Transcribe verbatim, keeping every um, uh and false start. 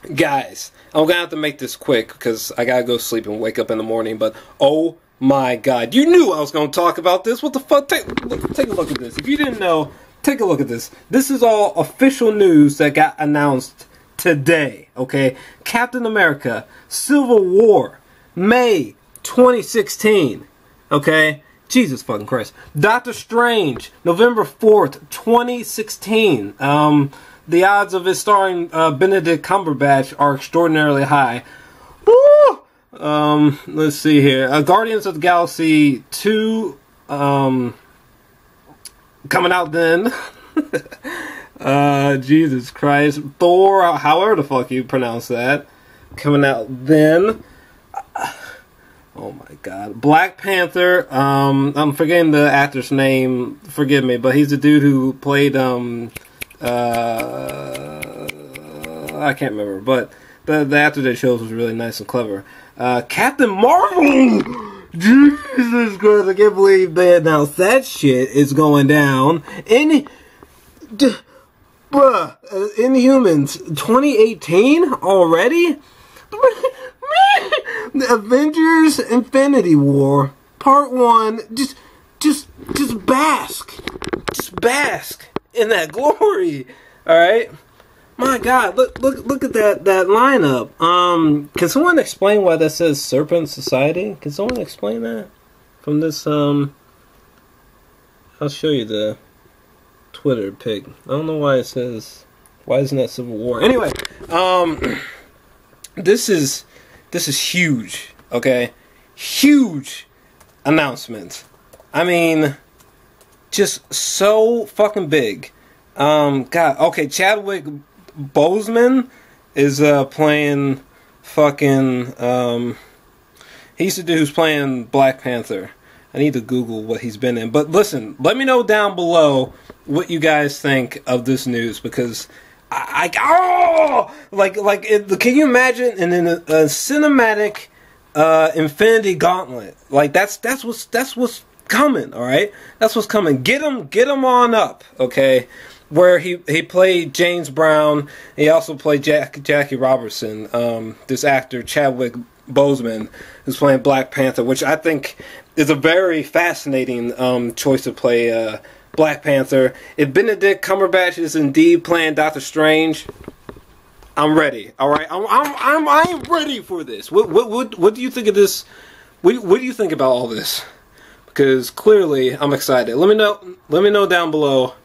Guys, I'm gonna have to make this quick because I gotta go sleep and wake up in the morning. But oh my god, you knew I was gonna talk about this. What the fuck? Take, look, take a look at this. If you didn't know, take a look at this. This is all official news that got announced today. Okay, Captain America: Civil War, May twenty sixteen. Okay, Jesus fucking Christ. Doctor Strange, November fourth, twenty sixteen. Um. The odds of it starring uh, Benedict Cumberbatch are extraordinarily high. Woo! Um, let's see here. Uh, Guardians of the Galaxy two um, coming out then. uh, Jesus Christ. Thor, however the fuck you pronounce that, coming out then. Oh my god. Black Panther. Um, I'm forgetting the actor's name. Forgive me, but he's the dude who played... Um, Uh, I can't remember, but the the actor that shows was really nice and clever. Uh, Captain Marvel! Jesus Christ, I can't believe they announced that shit is going down. In, d bruh, uh, Inhumans twenty eighteen already? The Avengers Infinity War Part one, just, just, just bask. Just bask in that glory. Alright? My god, look look look at that that lineup. Um can someone explain why that says Serpent Society? Can someone explain that? From this um I'll show you the Twitter pic. I don't know why it says, why isn't that Civil War? Anyway, um this is this is huge, okay? Huge announcement. I mean, just so fucking big. Um, God, okay, Chadwick Boseman is uh, playing fucking, um, he's the dude who's playing Black Panther. I need to Google what he's been in. But listen, let me know down below what you guys think of this news, because I, I oh, like, like, it, can you imagine in a, a cinematic uh, Infinity Gauntlet? Like, that's that's what's that's what's coming, all right? That's what's coming. Get him, get him on up, okay? Where he he played James Brown. He also played Jack, Jackie Robertson. Um, this actor Chadwick Boseman, who's playing Black Panther, which I think is a very fascinating um, choice to play uh, Black Panther. If Benedict Cumberbatch is indeed playing Doctor Strange, I'm ready. All right, I'm I'm I'm I'm ready for this. What what what what do you think of this? What what do you think about all this? Because clearly I'm excited. Let me know. Let me know down below